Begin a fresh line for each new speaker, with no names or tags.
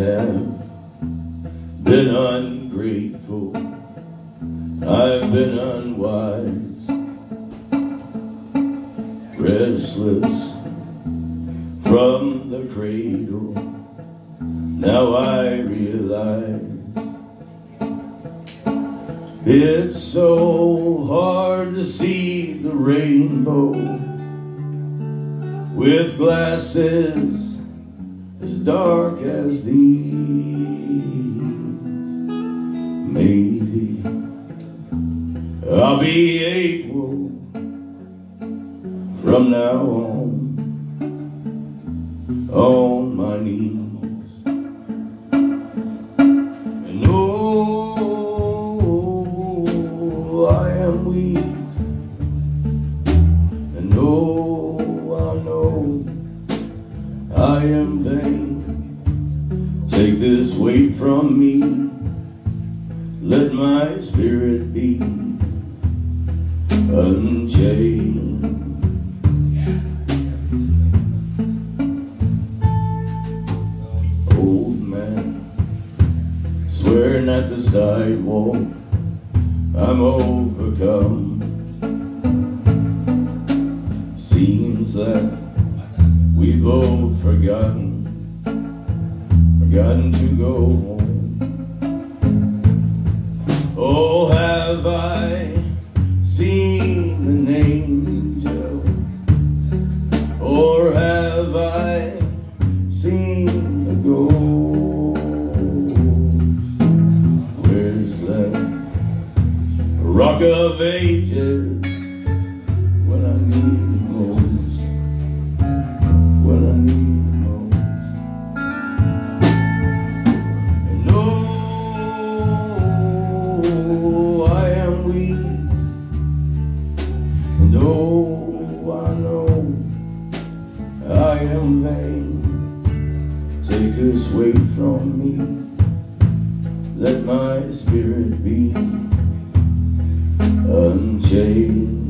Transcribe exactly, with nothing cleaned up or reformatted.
have been ungrateful, I've been unwise, restless from the cradle. Now I realize it's so hard to see the rainbow with glasses as dark as these. Maybe I'll be able from now on on my knees. And oh, I am weak, and oh, I know I am vain. Take this weight from me, let my spirit be unchained. Old man, swearing at the sidewalk, I'm overcome. Seems that we both forgotten, forgotten to go home. Oh, have I seen an angel, or have I seen a ghost? Where's that rock of ages when I need it most, when I need it most? And oh, I am weak, and oh, I know I am vain. Take this weight from me, let my spirit be unchained.